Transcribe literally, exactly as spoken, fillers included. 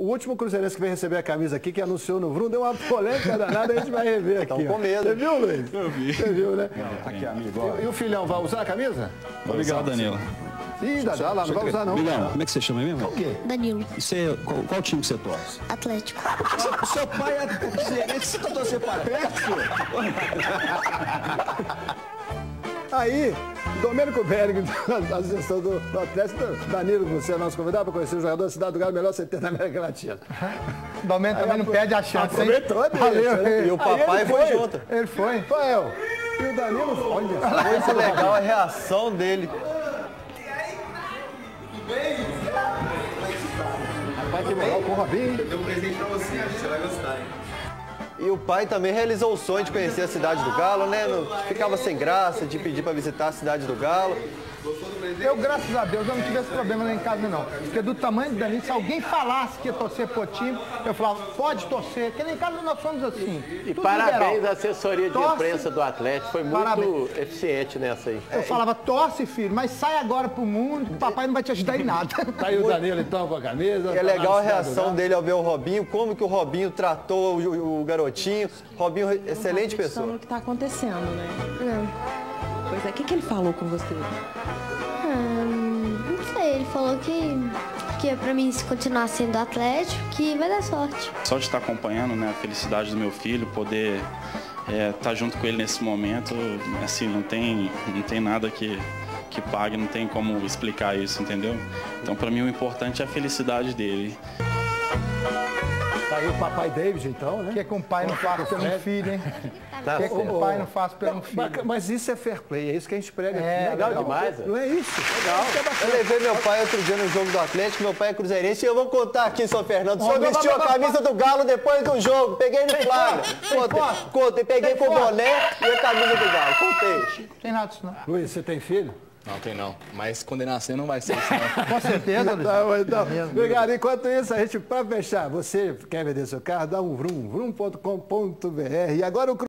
o último cruzeirense que veio receber a camisa aqui, que anunciou no Vroom, deu uma polêmica danada, a gente vai rever aqui. Estão com medo. Você viu, Luiz? Eu vi. Você viu, né? Não, aqui, amigo. E, e o filhão, vai usar a camisa? Vai usar, Danilo. Ih, Dadá, lá, não vai usar não. Milhão, como é que você chama mesmo? O quê? Danilo. E você, qual, qual time que você torce? Atlético. O seu pai é cruzeirense, você tá torcendo para Atlético? Aí, Domênico Berg, da associação do, do Atlético, Danilo, você é nosso convidado para conhecer o jogador da Cidade do Galo, melhor C T da América Latina. Domênico também não perde a chance, hein? Aproveitou a deixa, Valeu. né? E o papai Aí foi ele junto. Ele foi. Rafael, e o Danilo, olha, Muito legal a reação dele. rapaz, que moral com o Robinho, hein? Eu tenho um presente pra você, acho que você vai gostar, hein? E o pai também realizou o sonho de conhecer a Cidade do Galo, né? Não ficava sem graça de pedir para visitar a Cidade do Galo. Eu, graças a Deus, eu não tive esse problema lá em casa, não. Porque do tamanho do Danilo, se alguém falasse que ia torcer pro time, eu falava, pode torcer. Porque lá em casa nós somos assim. E tudo parabéns liberal. à assessoria de Torce. imprensa do Atlético, foi muito Parabéns. eficiente nessa aí. Eu falava, torce, filho, mas sai agora pro mundo, que o papai não vai te ajudar em nada. Tá aí o Danilo, então, com a camisa. É tá legal lá a na Cidade do reação Galo. dele ao ver o Robinho, como que o Robinho tratou o, o garotinho. Robinho, excelente Não pessoa. no que está acontecendo, né? Não. Pois é, o que, que ele falou com você? Ah, não sei, ele falou que, que é pra mim se continuar sendo Atlético, que vai dar sorte. Só de estar acompanhando, né, a felicidade do meu filho, poder é, estar junto com ele nesse momento, assim, não tem, não tem nada que, que pague, não tem como explicar isso, entendeu? Então, para mim, o importante é a felicidade dele. Tá aí o papai David, então, né? O que é que um pai não faz pelo um filho, hein? O que é que um Ô, pai ô, não faz pelo um filho? Mas, mas isso é fair play, é isso que a gente prega aqui. É, Legal demais, Não é isso? Legal. Eu levei meu pai outro dia no jogo do Atlético, meu pai é cruzeirense, e eu vou contar aqui em São Fernando. O senhor vestiu a camisa do Galo depois do jogo, peguei no flagra. Contei, contei, peguei com o boné e a camisa do Galo, contei. Não tem nada disso, não. Luiz, você tem filho? Não, tem não. Mas quando ele nascer não vai ser isso, não. Com certeza, Luiz. Tá, mas não. Obrigado. Enquanto isso, a gente, para fechar, você quer vender seu carro, dá um vrum, vrum ponto com ponto br. E agora o